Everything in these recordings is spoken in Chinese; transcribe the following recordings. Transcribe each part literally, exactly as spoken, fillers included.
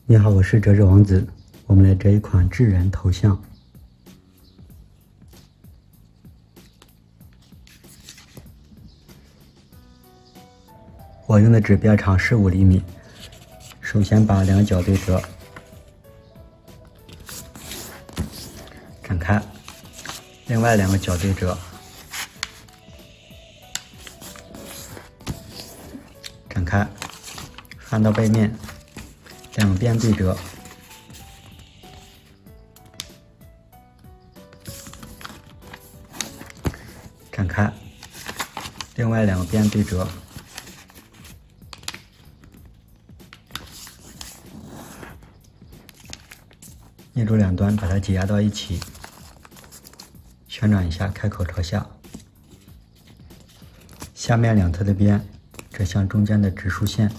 你好，我是折纸王子，我们来折一款智人头像。我用的纸边长是五厘米。首先把两个角对折，展开，另外两个角对折，展开，翻到背面，两边对折，展开，另外两边对折，捏住两端，把它挤压到一起，旋转一下，开口朝下。下面两侧的边折向中间的直竖线，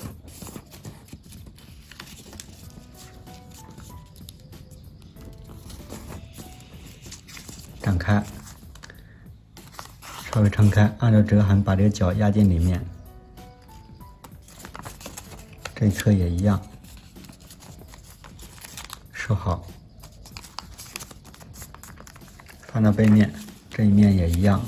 展开，稍微撑开，按照折痕把这个角压进里面。这一侧也一样。收好，翻到背面，这一面也一样。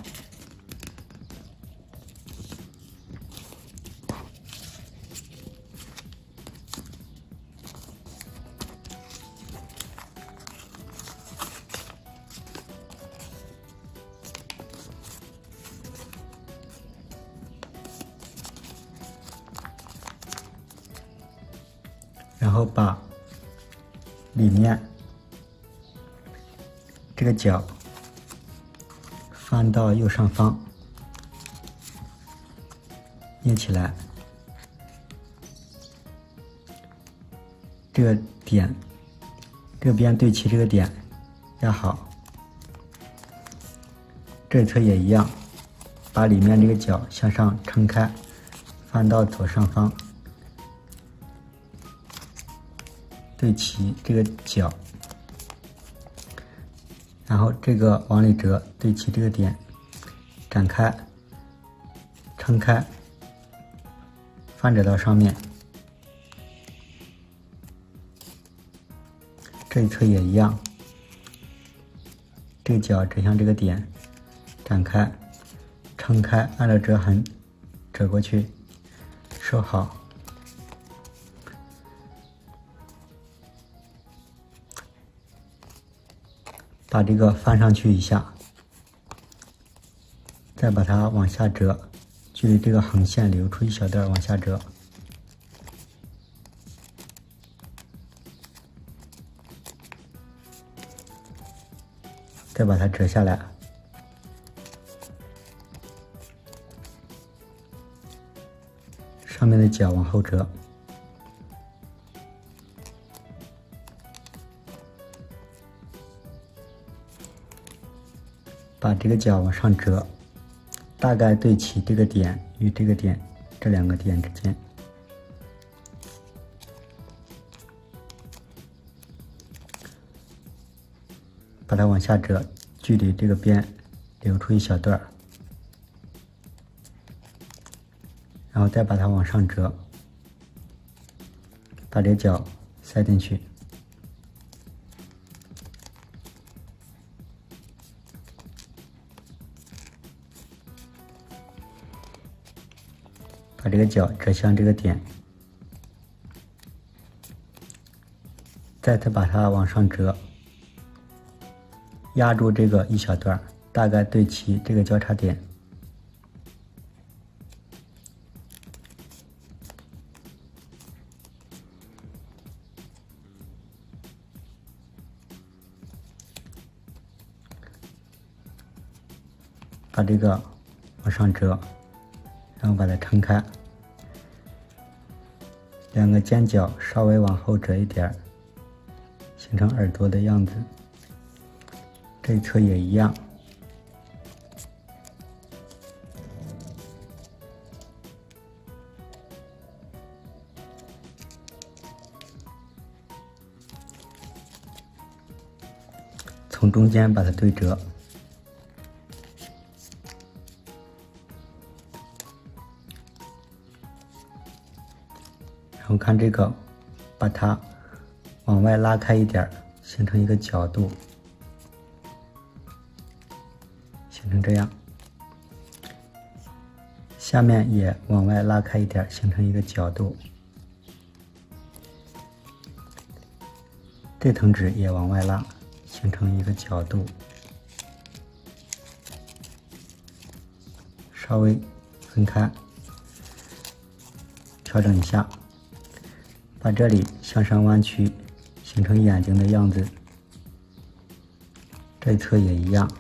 然后把里面这个角翻到右上方，捏起来，这个点，这边对齐这个点，压好。这侧也一样，把里面这个角向上撑开，翻到左上方。对齐这个角，然后这个往里折，对齐这个点，展开，撑开，翻折到上面。这一侧也一样，这个角折向这个点，展开，撑开，按照折痕折过去，收好。把这个翻上去一下，再把它往下折，距离这个横线留出一小段往下折，再把它折下来，上面的角往后折。把这个角往上折，大概对齐这个点与这个点这两个点之间，把它往下折，距离这个边留出一小段，然后再把它往上折，把这个角塞进去。把这个角折向这个点，再次把它往上折，压住这个一小段，大概对齐这个交叉点。把这个往上折，然后把它撑开，两个尖角稍微往后折一点，形成耳朵的样子。这一侧也一样。从中间把它对折。然后看这个把它往外拉开一点，形成一个角度，形成这样。下面也往外拉开一点，形成一个角度。这层纸也往外拉，形成一个角度。稍微分开，调整一下，把这里向上弯曲，形成眼睛的样子。这一侧也一样。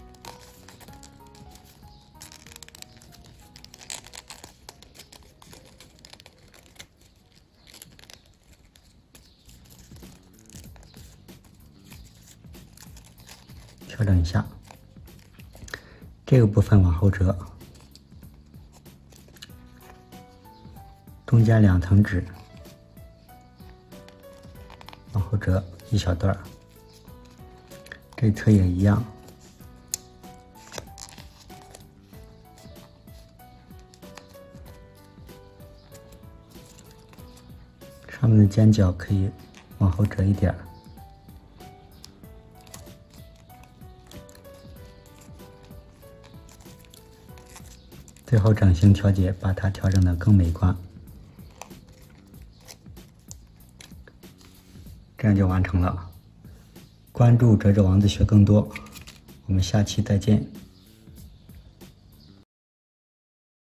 调整一下，这个部分往后折，中间两层纸往后折一小段，这侧也一样。上面的尖角可以往后折一点。最后整形调节，把它调整得更美观，这样就完成了。关注折纸王子学更多，我们下期再见。